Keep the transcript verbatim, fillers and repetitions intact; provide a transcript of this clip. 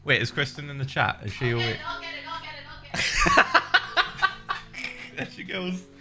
Wait, is Kristen in the chat? Is she I'll always? get it, I'll get it, I'll get it, I'll get it. There she goes.